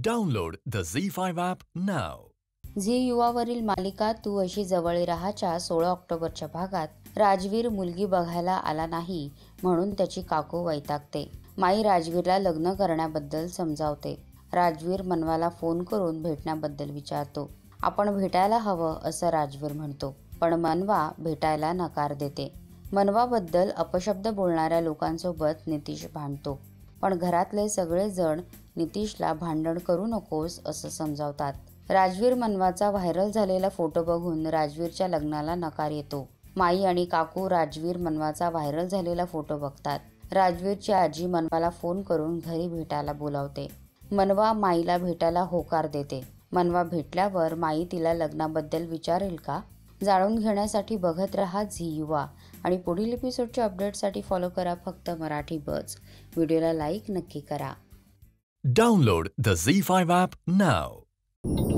Download the Z5 app now. Zee युवावरील मालिका तू अशी जवळ राहाच्या 16 ऑक्टोबरच्या भागात राजवीर मुलगी बघायला आला नाही म्हणून त्याची काकू वैतागते. माई राजवीरला लग्न करण्याबद्दल समजावते. राजवीर मनवाला फोन करून भेटण्याबद्दल विचारतो. आपण भेटायला हवं असं राजवीर म्हणतो, पण मनवा भेटायला नकार देते. मनवाबद्दल अपशब्द बोलणाऱ्या लोकांसोबत नितीश भांडतो, पण घरातले सगळे जण नितीशला भांडण करू नकोस असं समजावतात. राजवीर मनवाचा व्हायरल झालेला फोटो बघून राजवीरच्या लग्नाला नकार येतो. माई आणि काकू राजवीर मनवाचा व्हायरल झालेला फोटो बघतात. राजवीरची आजी मनवाला फोन करून घरी भेटायला बोलावते. मनवा माईला भेटायला होकार देते. मनवा भेटल्यावर माई तिला लग्नाबद्दल विचारेल का? जाणून घेण्यासाठी बघत रहा झी युवा आणि पुढील एपिसोडच्या अपडेटसाठी फॉलो करा फक्त मराठी बज. व्हिडिओला लाईक नक्की करा. Download the Z5 app now.